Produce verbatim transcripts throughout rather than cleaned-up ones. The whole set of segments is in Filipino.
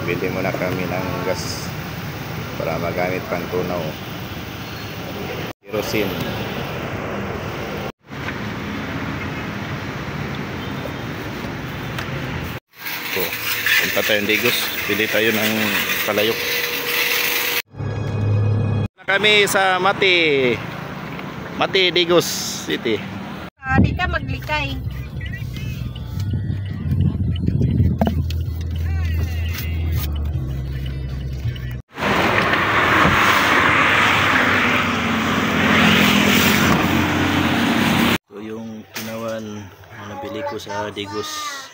bili muna kami ng gas para magamit pang tunaw. Kerosene. So, punta tayong Digos. Bili tayo ng palayok. Kami sa Mati. Mati, Digos City. Ah, di ka maglikay. So yung tinawan na nabili ko sa Digos.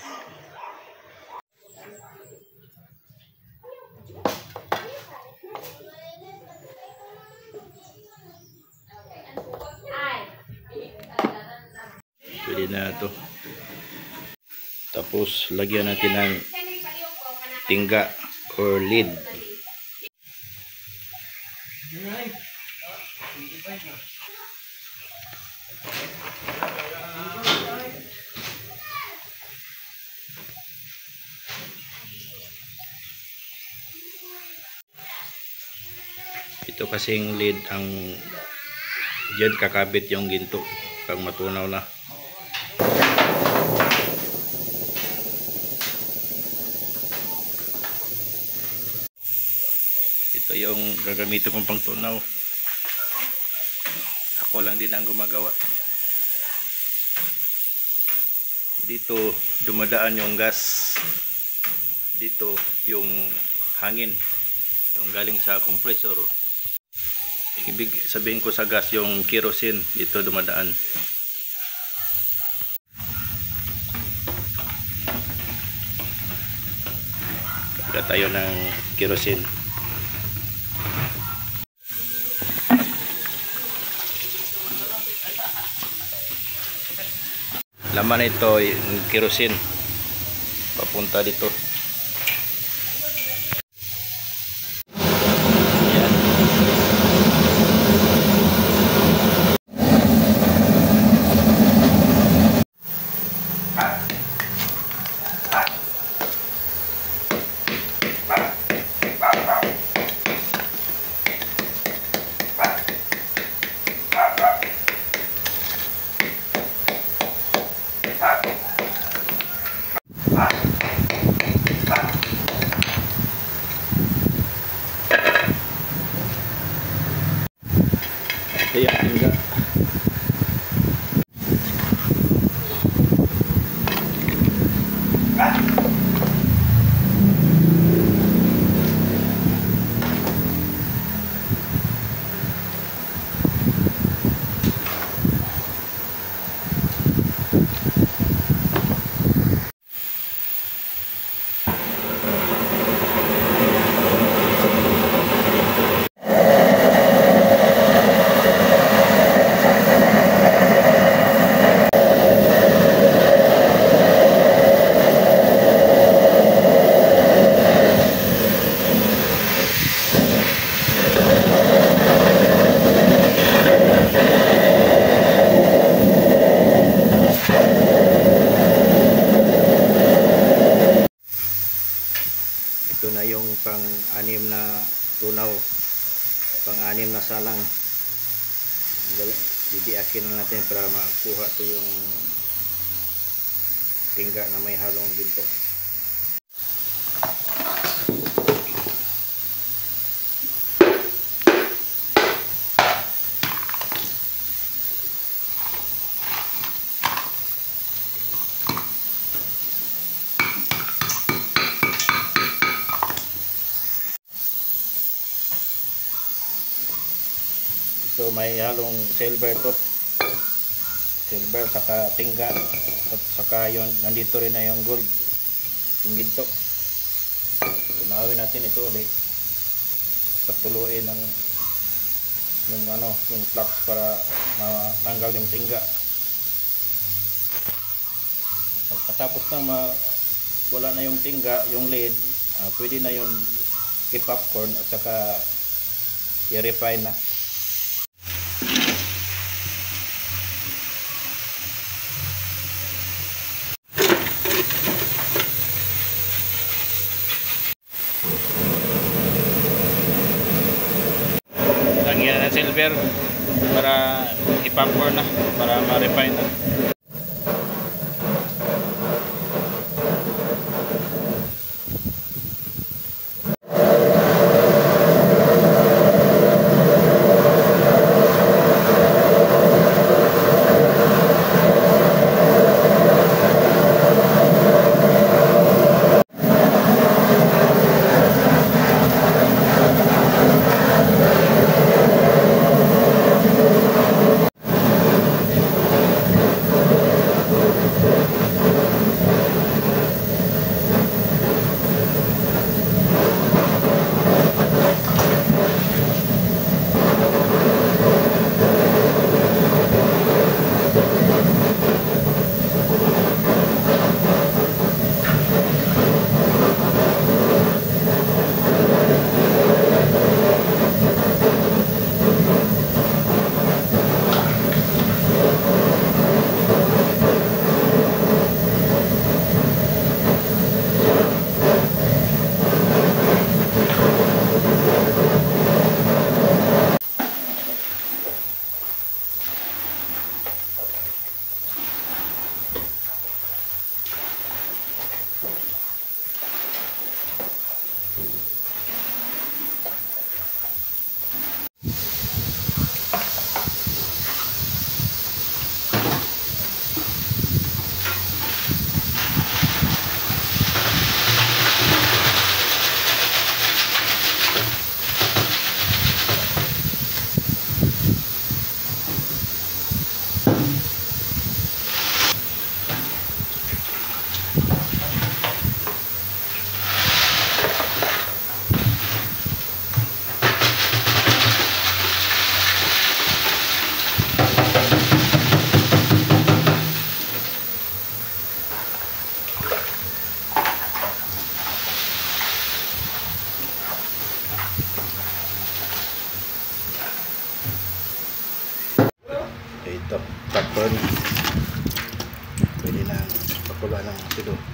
Pwede na ito. Tapos lagyan natin ng tingga or lid. Ito kasing lid ang diyan kakabit yung ginto pag matunaw na. Ito yung gagamitin kong pangtunaw. Ako lang din ang gumagawa. Dito dumadaan yung gas. Dito yung hangin. Yung galing sa compressor. Ibig sabihin ko sa gas yung kerosene dito dumadaan. Lagyan tayo ng kerosene. Laman ito yung kerosene papunta dito. Kaya enggak. Ito na yung pang-anim na tunaw, pang-anim na salang. Bibiakin na natin para makuha ito yung tingga na may halong ginto. So may halong silver to, silver saka tingga, at saka yon nandito rin na yung gold, yung ginto. Tunawin natin ito ulit, patuluin ng yung ano, yung flux para matanggal yung tingga. Pagkatapos na ma wala na yung tingga, yung lead, uh, pwede na yung i-popcorn at saka i-refine na. na silver para ipapor na, para ma-refine na. Ito, tapon. Pwede na pakuluan ng tulo.